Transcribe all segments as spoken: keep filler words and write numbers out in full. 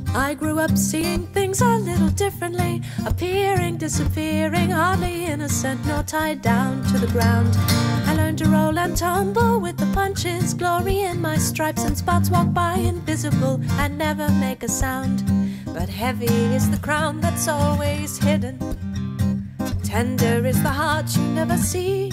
I grew up seeing things a little differently, appearing, disappearing, hardly innocent, nor tied down to the ground. I learned to roll and tumble with the punches, glory in my stripes and spots, walk by invisible and never make a sound. But heavy is the crown that's always hidden, tender is the heart you never see.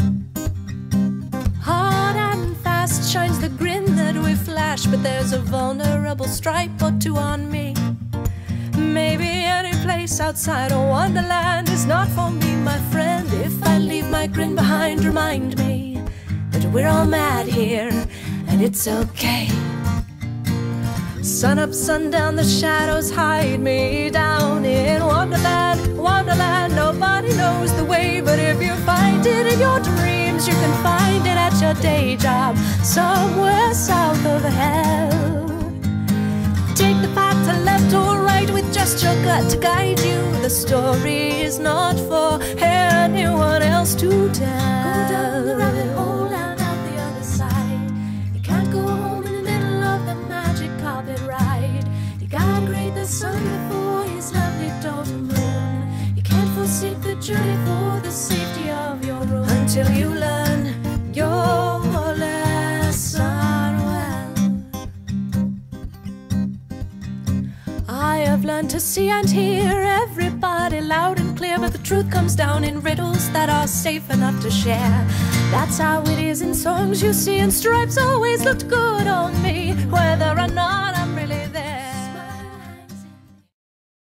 Hard and fast shines the grin that we flash, but there's a vulnerable stripe or two on me. Maybe any place outside of Wonderland is not for me, my friend. If I leave my grin behind, remind me that we're all mad here, and it's okay. Sun up, sundown, the shadows hide me down in Wonderland, Wonderland. Nobody knows the way, but if you find it in your dreams, you can find it at your day job, somewhere south of hell. Take the path to left or right with just your gut to guide you. The story is not for anyone else to tell. Go down the rabbit hole and out the other side. You can't go home in the middle of the magic carpet ride. You gotta grade the sun before his lovely daughter moon. You can't forsake the journey for the safety of your room until you learn your lesson well. I have learned to see and hear everybody loud and clear, but the truth comes down in riddles that are safe enough to share. That's how it is in songs you see, and stripes always looked good on me, whether or not